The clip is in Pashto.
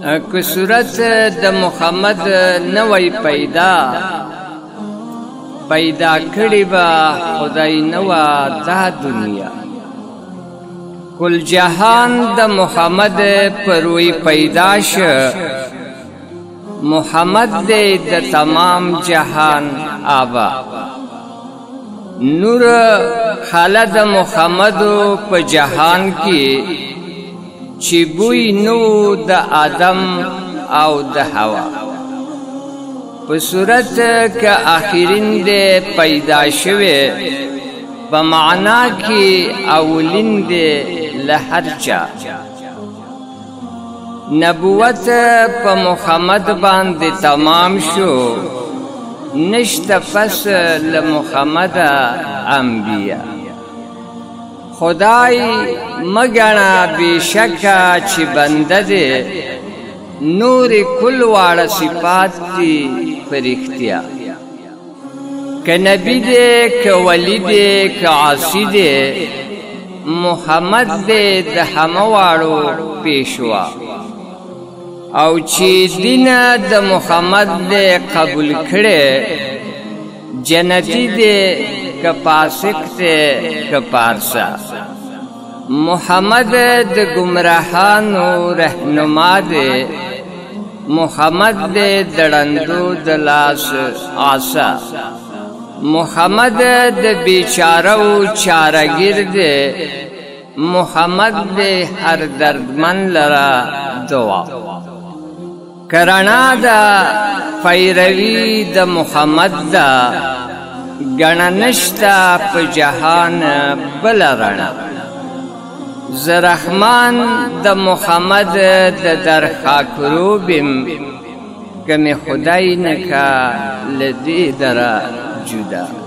که صورت د محمد نوی پیدا کړي با خدای نوا دا دنیا کل جهان د محمد پروي پیدا شه محمد دې د تمام جهان آبا نور خالد محمد په جهان کې چې بوی نو د آدم او د حوا په صورت که آخرین دې پیدا شوه په معنا کې اولین دې له هر چا نبوت په محمد باندې تمام شو نشته پس له محمد انبیا خدای مګنا بشکا چې بنده دې نور کل واړه صفات دي فرښتیا ک نبی دې ک ولی دې ک عاصی دې محمد دې د همواړو پیشوا او چې دین د محمد دې قبول کړي جنتی دې ک پاسک دې ک پارسا محمد د گمراهانو رهنما دې محمد دې دړندو د لاس آسا محمد د بیچارو چارګر دې محمد دې هر دردمن لرا دعا کرانا دا پیروی د محمد دا گننشتا په جهان بل رڼا زرحمان د محمد د درخا کروبم کمی خدای نکا لدی درا جدا